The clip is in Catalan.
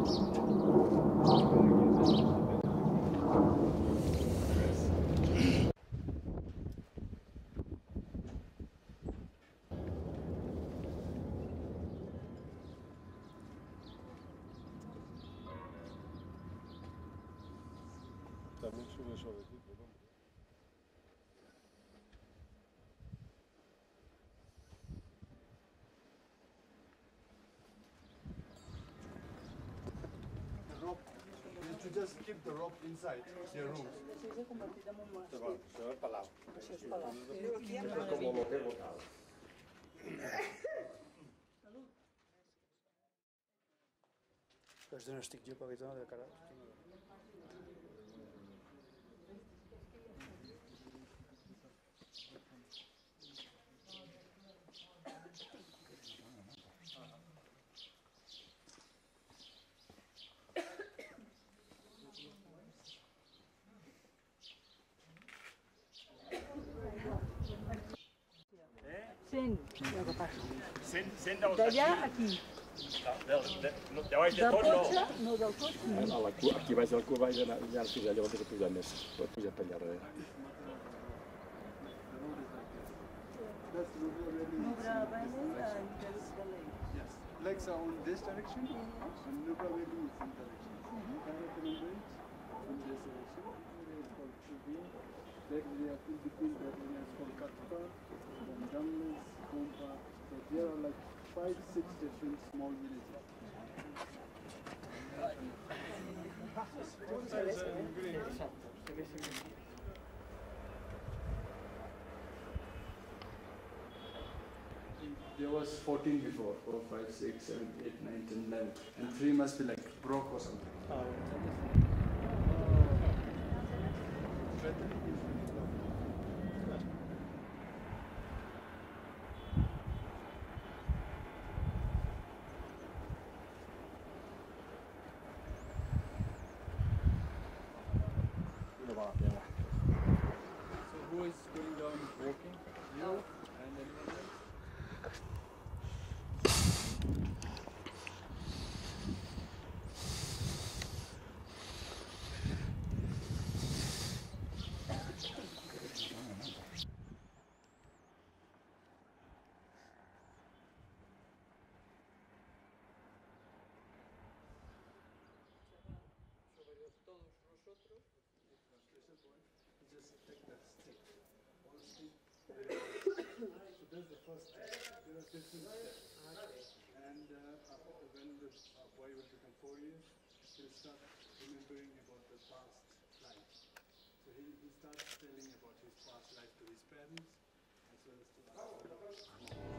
También sube suavecito, ¿no? The rope, you have to just keep the rope inside your room. Se va para lado. Es como lo que he botado. És d'un estic jo petitó de cara. D'allà a aquí. De baix de Del tot, no. cotxe? No, del cotxe. Aquí baix del cul vaig anar ja fins allà, vaig pujar més. Vaig pujar per allà darrere. Nubra Valley and there's the lake. Yes. Legs are on this direction, and Nubra Valley is in direction. Karakoram Range in this direction. Area is called Trivia. That area in between that area is called Katpa, then Gamlis, Gompa. So there are like 5-6 different small villages. There was 14 before, 4, 5, 6, 7, 8, 9, 10, 11. And 3 must be like broke or something. So who is going down walking? You and anyone else? Just take that stick. One stick. So that's the first step. There are different steps. And when the boy will become 4 years, he'll start remembering about the past life. So he starts telling about his past life to his parents as well as to us.